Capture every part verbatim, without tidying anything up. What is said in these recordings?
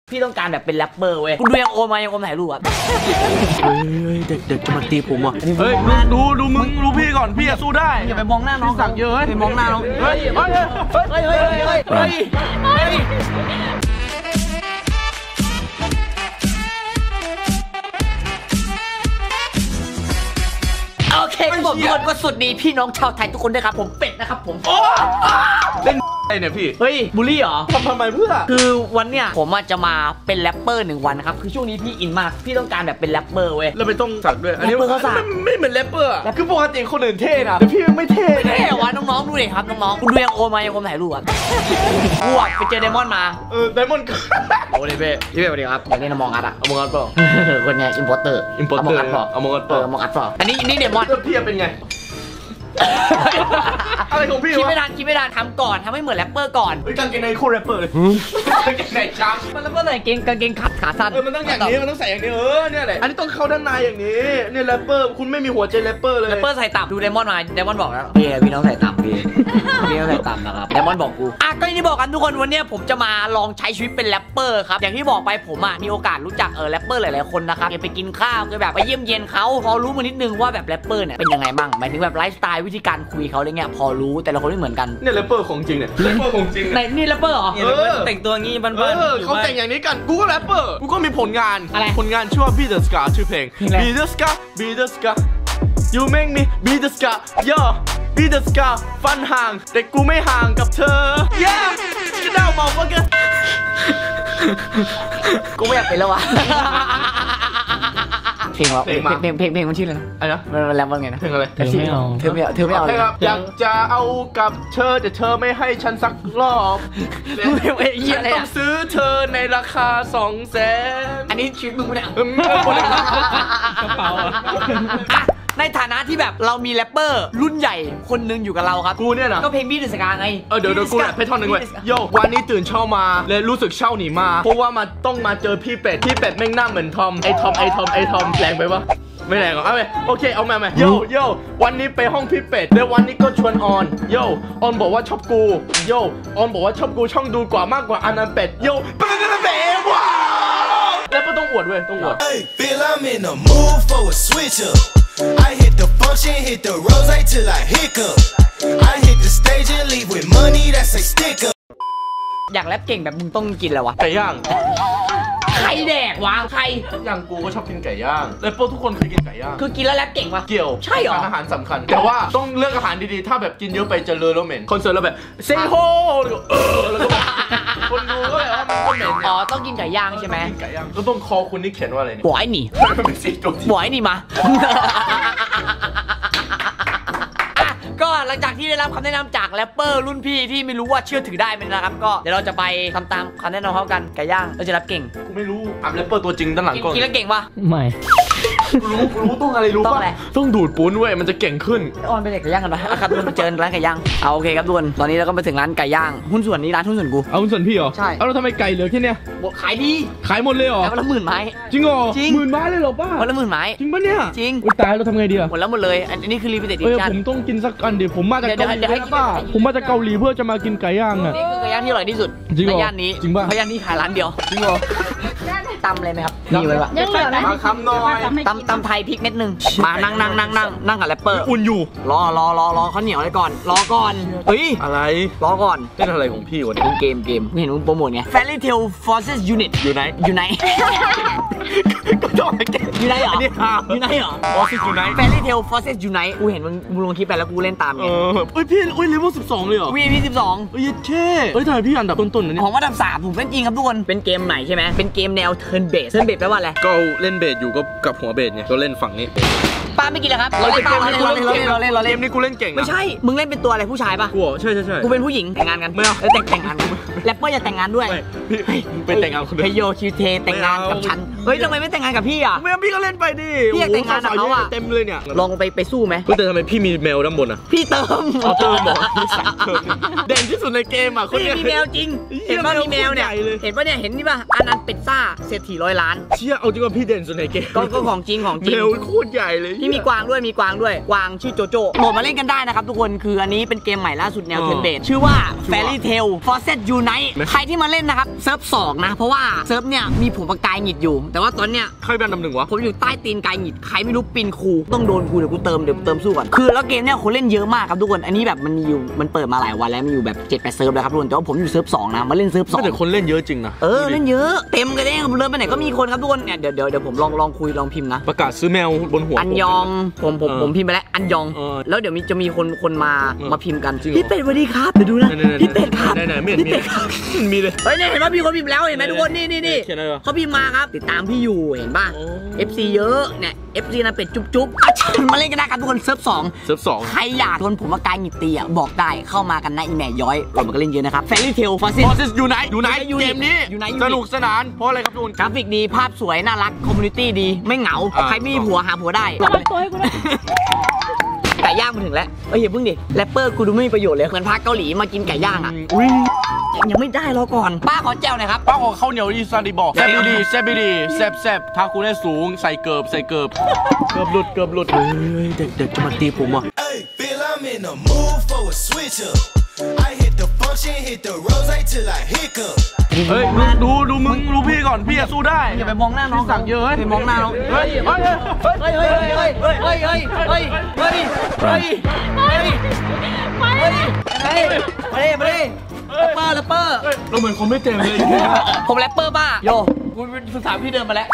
พี่ต้องการแบบเป็นแรปเปอร์เว้ยคุณดูยังโอมมายังโอมถ่ายรูปอ่ะเฮ้ยเด็กๆจะมาตีผมอ่ะเฮ้ยดูดูมึงดูพี่ก่อนพี่อะสู้ได้อย่าไปมองหน้าน้องสั่งเยอะไปมองหน้าน้องเฮ้ยเฮ้ยเฮ้ยเฮ้ยเฮ้ยเฮ้ยเฮ้ยโอเคครับผมทุกคนก็สุดดีพี่น้องชาวไทยทุกคนด้วยครับผมเป็ดนะครับผมเล่นอะไรเนี่ยพี่เฮ้ยบูลลี่เหรอทำทำไมเพื่อคือวันเนี้ยผมจะมาเป็นแรปเปอร์หนึ่งวันนะครับคือช่วงนี้พี่อินมากพี่ต้องการแบบเป็นแรปเปอร์เว้ยแล้วไม่ต้องสักด้วยอันนี้เขาสักไม่เหมือนแรปเปอร์คือปกติคนอื่นเท่นะแต่พี่ไม่เท่ไม่เท่วะน้องๆดูเลยครับน้องๆคุณดูยังโอมายังโอมถ่ายรูปอ่ะกูอ่ะไปเจอไดมอนด์มาเออไดมอนด์โอ้ยเบ้พี่เบ้สวัสดีครับอยากเล่นอมองอัดอ่ะอมองอัดเปล่าคนเนี้ยอิมพอร์เตอร์อิมพอร์เตอร์อมองอัดเปล่าอมองอัดเปล่าอมองอัดเปล่าอันนี้นี่ไดมอนด์พี่เป็นไงอะไรของพี่วะคิดไม่ทันคิดไม่ทันทำก่อนทำให้เหมือนแรปเปอร์ก่อนกางเกงในคู่แรปเปอร์เลยกางเกงในช้ำมันแรปเปอร์ใส่เกงกางเกงขาขาสั้นเออมันต้องอย่างนี้มันต้องใส่อย่างนี้เออเนี่ยแหละอันนี้ต้องเข้าด้านในอย่างนี้เนี่ยแรปเปอร์คุณไม่มีหัวใจแรปเปอร์เลยแรปเปอร์ใส่ต่ำดูไดมอนด์มาไดมอนด์บอกแล้วพี่พี่น้องใส่ต่ำพี่พี่น้องใส่ต่ำนะครับไดมอนด์บอกกูอ่ะก็อย่างที่บอกกันทุกคนวันนี้ผมจะมาลองใช้ชีวิตเป็นแรปเปอร์ครับอย่างที่บอกไปผมอ่ะมีโอกาสรู้จักเออแรปเปอร์หลายๆคนนะครับไปกินข้าวก็แบบไปเยี่ยมเยียนเขาพอรู้มานิดนึงว่าแบบแรปเปอร์เนี่ยเป็นยังไงบ้างหมายถึงแบบไลฟ์สไตล์วิธีการคุยเขาอะไรเงี้ยพอรู้แต่ละคนไม่เหมือนกันเนี่ยแรปเปอร์ของจริงเนี่ยแรปเปอร์ของจริงไหนนี่แรปเปอร์เหรอแต่งตัวงี้บ้านๆเขาแต่งอย่างนี้กันกูก็แรปเปอร์กูก็มีผลงานอะไรผลงานชื่อว่า Be the Scar ชื่อเพลง Be the Scar Be the Scar You make me Be the Scar Yo Be the Scar ฟันห่างแต่กูไม่ห่างกับเธอ Yeah จะเดาเมาปะกันกูไม่อยากเป็นแล้ววะเพลงวะเพลงเพลงเพลงเพลงมันชื่ออะไรนะอะไรนะมันแรปว่าไงนะเพลงอะไรเธอไม่เอาเธอไม่เอาเธอไม่เอาอยากจะเอากับเธอแต่เธอไม่ให้ฉันสักรอบฉันต้องซื้อเธอในราคาสองแสนอันนี้ชีวิตมึงไม่ได้กระเป๋าในฐานะที่แบบเรามีแรปเปอร์รุ่นใหญ่คนนึงอยู่กับเราครับกูเนี่ยนะก็เพลงบี้เดอะสกาไงเออเดี๋ยวเดี๋ยวกูแรปให้ท่อนหนึ่งเว้ยโยวันนี้ตื่นเช้ามาเลยรู้สึกเช่าหนีมาเพราะว่ามาต้องมาเจอพี่เป็ดพี่เป็ดแม่งหน้าเหมือนทอมไอทอมไอทอมไอทอมแรงไปปะไม่แรงหรอกเอาไปโอเคเอามาไหมโยโยวันนี้ไปห้องพี่เป็ดแล้ววันนี้ก็ชวนออนโยออนบอกว่าชอบกูโยออนบอกว่าชอบกูช่องดูกว่ามากกว่าอันนั้นเป็ดโยเป็ดเป็ดเป็ดว้าวแล้วก็ต้องอวดเว้ยต้องอวด Feel I'm in the mood for a switch up I hit the function hit the rose till I hiccup I hit the stage and leave with money that's a sticker อยากแรปเก่งแบบมึงต้องกินอะไรวะไก่ย่างใครแดกวะใครอย่างกูก็ชอบกินไก่ย่างแรปเปอร์ทุกคนเคยกินไก่ย่างคือกินแล้วแรปเก่งปะเกี่ยวใช่หรออาหารสำคัญแต่ว่าต้องเลือกอาหารดีๆถ้าแบบกินเยอะไปจะเลอะแล้วเหม็นคอนเสิร์ตแล้วแบบเซโฮเออแล้วก็แบบคนดูก็แบบว่ามันก็เหม็นอ๋อต้องกินไก่ย่างใช่ไหมกินไก่ย่างแล้วต้องคอคุณนี่เขียนว่าอะไรเนี่ยบอยนี่บอยนี่มาก็หลังจากที่ได้รับคำแนะนำจากแรปเปอร์รุ่นพี่ที่ไม่รู้ว่าเชื่อถือได้ไหมนะครับก็เดี๋ยวเราจะไปทำตามคำแนะนำเขากันไก่ย่างเราจะรับเก่งกูไม่รู้อ่ะแรปเปอร์ตัวจริงด้านหลังก่อนกินแล้วเก่งปะไม่กูรู้กูรู้ต้องอะไรรู้ป่ะต้องดูดปูนเว้ยมันจะเก่งขึ้นออนไปเด็กไก่ย่างกันปะครับทุกคนไปเจอร้านไก่ย่างเอาโอเคครับทุกคนตอนนี้เราก็ไปถึงร้านไก่ย่างหุ้นส่วนนี้ร้านหุ้นส่วนกูเอาหุ้นส่วนพี่เหรอใช่เอาเราทำไมไก่เหลือแค่เนี้ยขายดีขายหมดเลยเหรอวันละหมื่นไม้จริงเหรอจริงหมื่นไม้เลยเหรอป้าวันละหมื่นไม้จริงปะเนี่ยจริงตายเราทำไงดีอะหมดแล้วหมดเลยอันนี้คือรีพิเศษดิชั่นผมต้องกินสักอันดิผมมาจากเกาหลีป้าผมมาจากเกาหลีเพื่อจะมากินไก่ย่างอ่ะนี่คือไก่ย่างที่อร่อยที่สุดในย่านนี้จริงป่ะเพราะย่านนี้ขายร้านเดียวจริงเหรอตำเลยไหมครับมีไว้ปะมาคำหน่อยตำตำไทยพริกเม็ดนึงมานั่งนั่งนั่งนั่งนั่งกับแรปเปอร์อุ่นอยู่รอรอรอรอเขาเหนียวเลยก่อนรอก่อนเฮ้ยอะไรรอก่อนเล่นอะไรของพี่วะเกมเกมไม่เห็นมึงโปรโมทไง Fairy Tail Forces Unit อยู่ไหนอยู่ไหนก็ชอบเกมอยู่ไหนเหรออยู่ไหนเหรอ Forces อยู่ไหน Fairy Tail Forces อยู่ไหนกูเห็นมึงมึงลงคลิปไปแล้วกูเล่นตามไงเออเฮ้ยพี่เฮ้ยเลเวลสิบสองเลยเหรอวี พี สิบสองเฮ้ยเท่เฮ้ยทำไมพี่อันดับต้นๆนะเนี่ยของอันดับสามผมเล่นจริงครับทุกคนเป็นเกมใหม่ใช่ไหมเป็นเกมแนว Turn Based Turn Based แปลว่าอะไรก็เล่นเบสอยู่ก็กับหัวเบสไงก็เล่นฝั่งนี้ป้าไม่กินแล้วครับเราเล่นเกมนี้กูเล่นเกมเราเล่นเราเล่นเกมนี้กูเล่นเก่งไม่ใช่มึงเล่นเป็นตัวอะไรผู้ชายป่ะกูใช่ใช่ใช่กูเป็นผู้หญิงแต่งงานกันไม่เอาแต่งแต่งงานแรปเปอร์อย่าแต่งงานด้วยเป็นแต่งงานคนเดียวเฮโยคิวเทแต่งงานกับฉันเฮ้ยทำไมไม่แต่งงานกับพี่อ่ะไม่พี่ก็เล่นไปดิพี่อยากแต่งงานกับเขาอ่ะเต็มเลยเนี่ยลองไปไปสู้ไหมแต่ทำไมพี่มีแมวด้านบนอ่ะพี่เติมเติมบอกเด่นที่สุดในเกมอ่ะพี่มีแมวจริงเห็นว่ามีแมวเนี่ยเห็นว่าเนี่ยเห็นนี่ป่ะอันนั้นเป็ดซ่าเศรษฐีร้อยล้านเชี่ยเอาจริงว่าพี่เด่นสุดในเกมก็ของจริงของจริงแมวโคตรใหญ่เลยที่มีกวางด้วยมีกวางด้วยกวางชื่อโจโจ้โหลดมาเล่นกันได้นะครับทุกคนคืออันนี้เป็นเกมใหม่ล่าสุดแนวเทิร์นเบสชื่อว่า Fairy Tail Forces Unite ใครที่มาเล่นนะครับเซิร์ฟสองนะเพราะว่าเซิร์ฟเนี่ยมีผมปากกายหงิดอยู่แต่ว่าตอนเนี้ยใครเป็นอันดับหนึ่งวะผมอยู่ใต้ตีนกายหงิดใครไม่รู้ปีนคูต้องโดนกูเดี๋ยวกูเติมเดี๋ยวเติมสู้ก่อนคือแล้วเกมเนี่ยคนเล่นเยอะมากครับทุกคนอันนี้แบบมันมีอยู่มันเปิดมาหลายวันแล้วมีอยู่แบบเจ็ดแปดเซิร์ฟแล้วครับทุกคนแต่ว่าผมอยู่เซิร์ฟสองนะมาเล่นเซิร์ฟสองแต่คนเล่นเยอะจริงนะเออเล่นเยอะเต็มกันเลยผมเดินไปไหนก็มีคนครับทุกคนเนี่ยเดี๋ยวเดี๋ยวเดี๋ยวผมลองลองคุยลองพิมพ์นะประกาศซื้อแมวบนหัวอันยองผมผมเออผมพิมพ์ไปแล้วอันยองเออแล้วเดี๋ยวมีจะมีคนคนมาเออมาพิมพ์กันจริงเหรอพี่เป็ดสวัสดีครับเดี๋ยวดูนะไหนๆๆพี่เป็ดครับไหนๆไม่เห็นพี่เป็ดครับมีมีเลยเฮ้ยเนี่ยเห็นป่ะพี่คนพิมพ์แล้วเห็นไหมทุกคนนี่นี่นี่เขียนอะไรวะเขาพิมพ์มาครับติดตามพี่อยู่เห็นป่ะโอ้เอฟซี เยอะเนี่ย เอฟซี นะเป็ดจุ๊บจุ๊บอาจารย์มาเล่นกันได้ครับทุกคนเซิร์ฟสองเซิร์ฟสองใครอยากโดนผมมากายหงิดตีอ่ะบอกได้เข้ามากันนะอีแหม่ย้อยเรามันก็เล่นเยอะนะครับ Fairy Tail Forces บอสอยู่ไหนอยู่ไหนอยู่ไหนเกมนี้อยู่ไหนสนุกสนานเพราะอะไรครับทุกคนกราฟิกดีภาพสวยน่ารักคอมมูนิตี้ดีไม่เหงาอ่าใครไม่มีผัวหาผัวได้ระวังตัวให้กูด้วยไก่ย่างมาถึงแล้วเอ้ยอย่าเพิ่งดิแรปเปอร์กูดูไม่มีประโยชน์เลยเหมือนพาเกาหลีมากินไก่ย่างอ่ะอุ้ยยังไม่ได้รอก่อนป้าขอแจ้วหน่อยครับป้าของข้าวเหนียวอีสานดีบอกแซ่บดีแซ่บดีแซ่บแซ่บถ้าคุณได้สูงใส่เกิบใส่เกิบเกิบหลุดเกิบหลุดเฮ้ยเด็กเด็กจะมาตีผมอ่ะ Hey, feel I'm in the mood for a switch up. I hit the function, hit the rose till I hiccup. เฮ้ยดูดูมึงดูพี่ก่อนพี่อะสู้ได้อย่าไปมองหน้าน้องสั่งเยอะเฮ้ยไปมองหน้าน้องเฮ้ยเฮ้ยเฮ้ยเฮ้ยเฮ้ยเฮ้ยเฮ้ยเฮ้ยเฮ้ยเฮ้ยเฮ้ยเฮ้ยเฮ้ยเฮ้ยเฮ้ยมาดิมาดิแรปเปอร์แรปเปอร์เราเหมือนคนไม่เต็มเลยผมแรปเปอร์ป้าโยคุณภาษาพี่เดินมาแล้ว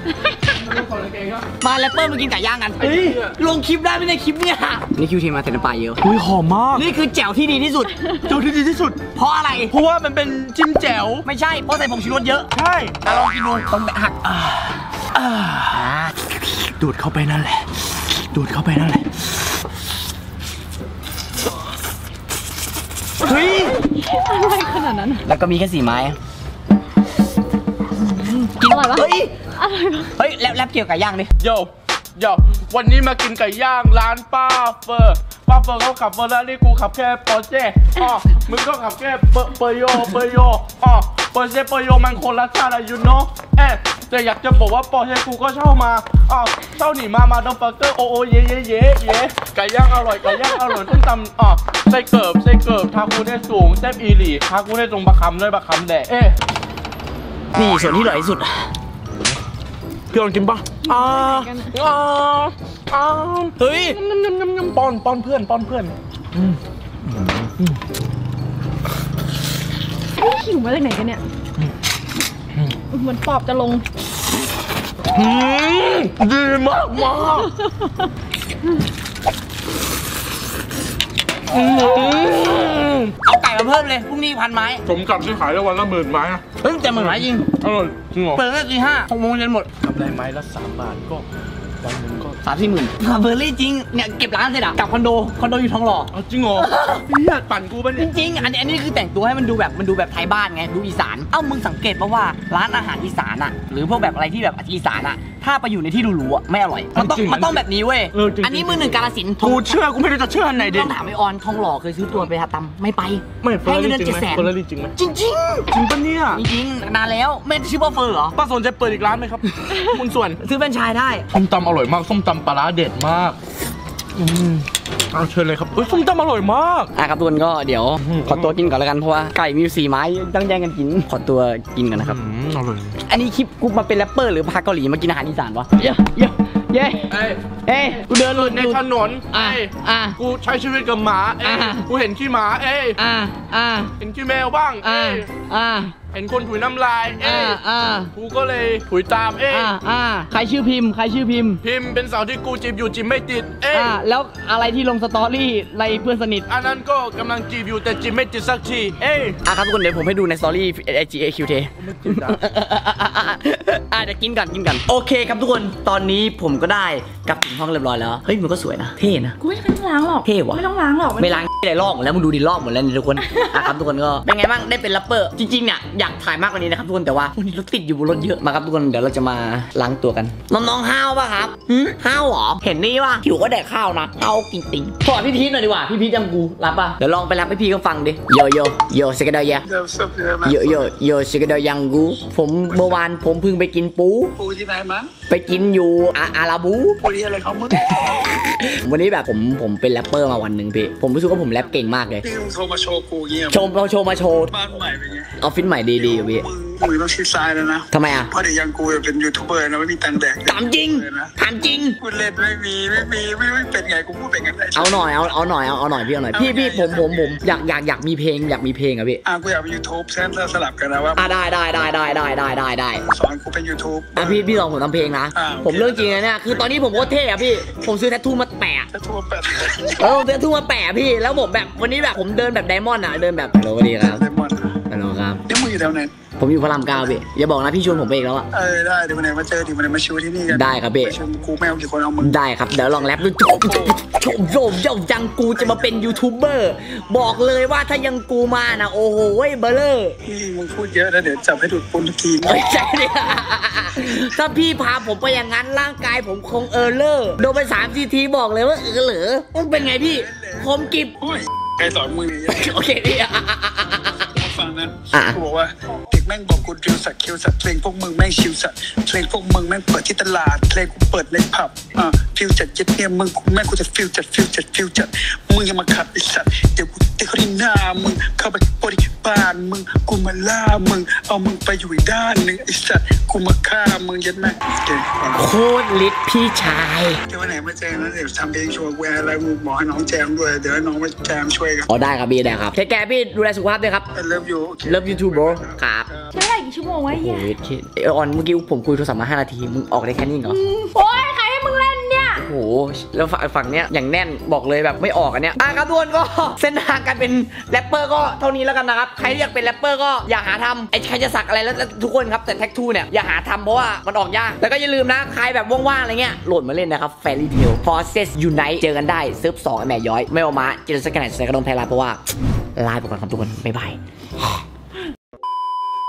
มาแรปเปอร์มากินไก่ย่างกันลงคลิปได้ไม่ในคลิปเนี่ยนี่คิวทีมาแต่น้ำปลาเยอะอุ้ยหอมมากนี่คือแจ่วที่ดีที่สุดเจ้าที่ดีที่สุดเพราะอะไรเพราะว่ามันเป็นจิ้มแจ่วไม่ใช่เพราะใส่ผงชูรสเยอะใช่อ่ะลองกินดูต้องแบบหักอ่าอ่าดูดเข้าไปนั่นแหละดูดเข้าไปนั่นแหละเฮ้ยอะไรขนาดนั้นแล้วก็มีแค่สี่ไม้กินอร่อยปะเฮ้ยอร่อยปะเฮ้ยแรปแรปเกี่ยวกับย่างดิโยโยวันนี้มากินไก่ย่างร้านป้าเฟอร์ป้าเฟอร์เขาขับเฟอร์รารี่กูขับแค่ปอร์เช่อ๋อมึงก็ขับแค่เปเปโยเปโยอ๋อปอร์เช่เปโยมันคนละชาติอะยูโนเอ๊ะแต่อยากจะบอกว่าปอร์เช่กูก็เช่ามาอ๋อเช่าหนีมามาดอมฟักเกอร์โอโอเย่เย่เย่เย่ไก่ย่างอร่อยไก่ย่างอร่อยต้มตำอ๋อไส้เกิบไส้เกิบทาคูได้สูงแซ่บอีหลีทาคูได้ตรงบะคำด้วยบะคำแดะเอ๊ะนี่ส่วนที่อร่อยที่สุดพี่ลองกินป่ะอ่าอ่าอ่าเฮ้ยงำงำงำงำป้อนป้อนเพื่อนป้อนเพื่อนหิวมาจากไหนกันเนี่ยเหมือนปอบจะลงอืมดีมากมากอืมเอาไก่มาเพิ่มเลยพรุ่งนี้พันไม้สมกับที่ขายได้วันละหมื่นไม้อะเฮ้ยแต่หมื่นไม้จริงอร่อยจริงเหรอเปิดตั้งแต่ตีห้าหกโมงเย็นหมดกำไรไม้ละสามบาทก็วันหนึงก็สามสี่หมื่นเบอร์รี่จริงเนี่ยเก็บร้านเสร็จอะกลับคอนโดคอนโดอยู่ทองหล่อเอาจริงเหรอพี่อยากปั่นกูปะจเนี่ยริงๆอันนี้อันนี้คือแต่งตัวให้มันดูแบบมันดูแบบไทยบ้านไงดูอีสานเอ้ามึงสังเกตปะว่าร้านอาหารอีสานอะหรือพวกแบบอะไรที่แบบอีสานอะถ้าไปอยู่ในที่หรูๆอะไม่อร่อยมันต้องมันต้องแบบนี้เว้ยอันนี้มือหนึ่งกาฬสินธุ์กูเชื่อกูไม่รู้จะเชื่ออันไหนดิต้องถามไอออนทองหล่อเคยซื้อตัวไปทำตำไม่ไปไม่เฟอให้ร์เงินรี่เดือนจริเจ็งดไหมแสนเฟอร์รี่จริงไหมจริงจริงจริงปะเนี่ยจริงๆนานแล้วไม่ชื่อว่าเฟอร์เหรอป้าสนใจเปิดอีกร้านไหมครับคุณส่วนซื้อแฟรนไชส์ได้ส้มตำอร่อยมากส้มตำปลาร้าเด็ดมากอืมเอาเชิญเลยครับเฮ้ยส้มตำอร่อยมากอ่ะครับทุกคนก็เดี๋ยวขอตัวกินก่อนแล้วกันเพราะว่าไก่มีอยู่สี่ไม้ต้องแย่งกันกินขอตัวกินกันนะครับอืมอร่อยอันนี้คลิปกูมาเป็นแรปเปอร์หรือพาเกาหลีมากินอาหารอีสานวะเย้เย้เย้เอ้ยเอ้ยกูเดินหลุดในถนนอ่ะเอ้ยอ่ะกูใช้ชีวิตกับหมาเอ้ยอ่ะกูเห็นขี้หมาเอ้ยอ่ะอ่ะเห็นขี้แมวบ้างอ่ะเอ้ยอ่ะเห็นคนถุยน้ำลายเอ้อ่ะยอ่ะกูก็เลยถุยตามเอ้ยอ่ะอ่ะใครชื่อพิมพ์ใครชื่อพิมพ์พิมพ์เป็นสาวที่กูจีบอยู่จีบไม่ติดเอ้ยอ่ะแล้วอะไรที่ลงสตอรี่อะไรเพื่อนสนิทอันนั้นก็กำลังจีบอยู่แต่จีบไม่ติดสักทีเอ้ยอ่ะครับทุกคนเดี๋ยวผมให้ดูในสตอรี่ไอจีเอคิวเทไม่ติดอ่ะอ่ะเดี๋ยวกินกันกินกันโอเคครับทุกคนตอนนี้ผมก็ได้กลับถึงห้องเรียบร้อยแล้วเฮ้ยมันก็สวยนะเท่นะกูไม่ต้องล้างหรอกเท่ว่ะไม่ต้องล้างหรอกไม่ล้างอะไรลอกหมดแล้วมึงดูดิลอกหมดแล้วนี่ทุกคน อ่ะครับทุกคนก็เป็นไงบ้างได้เป็นแรปเปอร์จริงๆเนี่ยอยากถ่ายมากกว่านี้นะครับทุกคนแต่ว่าวันนี้รถติดอยู่บนรถเยอะมาครับทุกคนเดี๋ยวเราจะมาล้างตัวกันน้องๆห้าวป่ะครับหืมห้าวหรอเห็นนี่ป่ะหิวก็แดกข้าวนะห้าวจริงๆขอพี่พีทหน่อยดีกว่าพี่พีทจำกูรับป่ะเดี๋ยวลองไปรับให้พี่เขาฟังดิโยโยโยสกดายะโยโยโยสกดายังกูผมเมื่อวานผมเพิ่งไปกินปูปูที่ไหนมั้งไปกินอยู่อาอาราบูปูที่อะไรเขามึงวันนี้แบบผมผมเป็นแรปเปอร์มาวันหนึ่งพี่ผมรู้สึกว่าผมแรปเก่งมากเลยพี่มึงโทรมาโชว์กูเงี้ยโชว์เราโชว์มาโชว์บ้านใหม่เป็นไงออฟฟิศใหม่ดีๆอยู่พี่มึงมึงต้องชิดซ้ายแล้วนะทำไมอ่ะเพราะเดี๋ยวยังกูเป็นยูทูบเบอร์นะไม่มีตังค์แดกถามจริงเลยนะถามจริงพูดเล่นไม่มีไม่มีไม่ไม่เป็นไงกูพูดเป็นกันได้เอาหน่อยเอาเอาหน่อยเอาเอาหน่อยพี่เอาหน่อยพี่พี่ผมผมผมอยากอยากอยากมีเพลงอยากมีเพลงอะพี่อ่ะกูอยากเป็นยูทูบเช่นสลับกันนะว่าอ่ะได้ได้ได้ได้ได้ได้ได้ได้สอนกูเป็นยูทูบอ่ะพี่พี่ลองผมทำเพลงนะอ่าผมเรื่องจริงนะเนี่ยคือตอนนี้ผมโคตรเท่อะพี่ผมซื้อแทททูมาแปะถ้าทั่วแปดเออผมซื้อแทททูมาแปะพี่แล้วผมแบบวันนี้แบบผมเดินแบบไดมอนด์อะเดินแบบฮัลโหลสวัสดีครับเลมอนฮัลโหลครับนี่มึงอยู่แถวไหนผมอยู่พระรามเก้าพี่อย่าบอกนะพี่ชวนผมไปอีกแล้วอะเออได้เดี๋ยววันไหนมาเจอเดี๋ยววันไหนมาชิวที่นี่กันได้ครับพี่มาชิวกูไม่เอากี่คนเอามึงได้ครับเดี๋ยวลองแรปดูโจโจโจโจโจยังกูจะมาเป็นยูทูบเบอร์บอกเลยว่าถ้ายังกูมานะโอ้โหเบลเลอร์พี่มึงพูดเยอะแล้วเดี๋ยวจับให้ดูดปุนทุกทีเอ้ยใช่เนี่ยถ้าพี่พาผมไปอย่างนั้นร่างกายผมคงเออร์เลอร์โดนไปสามสี่ทีบอกเลยว่าเออเหรอมันเป็นไงพี่คมกิบโอ้ยใครสอนมึงเนี่ยโอเคพี่อ่ะฟังนะอ่ะกูบอกว่าเด็กแม่งบอกกูดิวสัตว์คิวสัตว์เพลงพวกมึงแม่งชิวสัตว์เพลงพวกมึงแม่งเปิดที่ตลาดเพลงกูเปิดในผับอ่าฟิวจัดเย็ดเนี่ยมึงกูแม่งกูจะฟิวจัดฟิวจัดฟิวจัดมึงอย่ามาขัดไอ้สัตว์เดี๋ยวกูเตะเข้าที่หน้ามึงเข้าไปบริบ้านมึงกูมาล่ามึงเอามึงไปอยู่อีกด้านหนึ่งไอ้สัตว์กูมาฆ่ามึงยัดแม่งโอเคโคตรลิศพี่ชายเดี๋ยววันไหนมาแจมนะเดี๋ยวทำเพลงโชว์กูอะไรกูบอกให้น้องแจมด้วยเดี๋ยวให้น้องมาแจมช่วยกันอ๋อได้ครับพี่ได้ครับแค่แกพี่ดูแลสุขภาพด้วยครับเลิฟยูเลิฟยูทูบโบรครับใช้เวลากี่ชั่วโมงวะโอ้เฮียยคิดเออออนเมื่อกี้ผมคุยโทรศัพท์มาห้านาทีมึงออกได้แค่นี้เหรอโอ้ยใครให้มึงเล่นเนี่ยโอ้โหแล้วฝั่งฝั่งเนี้ยอย่างแน่นบอกเลยแบบไม่ออกอันเนี้ยอ่ะครับทุกคนก็ เส้นทางการเป็นแรปเปอร์ก็เท่านี้แล้วกันนะครับใครที่อยากเป็นแรปเปอร์ก็อย่าหาทำไอ้ใครจะสักอะไรแล้วแล้วทุกคนครับแต่แท็กทูเนี่ยอย่าหาทำเพราะว่ามันออกยากแล้วก็อย่าลืมนะใครแบบว่างๆอะไรเงี้ยโหลดมาเล่นนะครับ Fairy Tail Forces Unite เจอกันได้เซิร์ฟสองแม่ย้อยไม่เอามาเจอสักขนาดใส่กระดมไทยลาเพราะว่าลาไปก่อนครับทุกคนบ๊ายบาย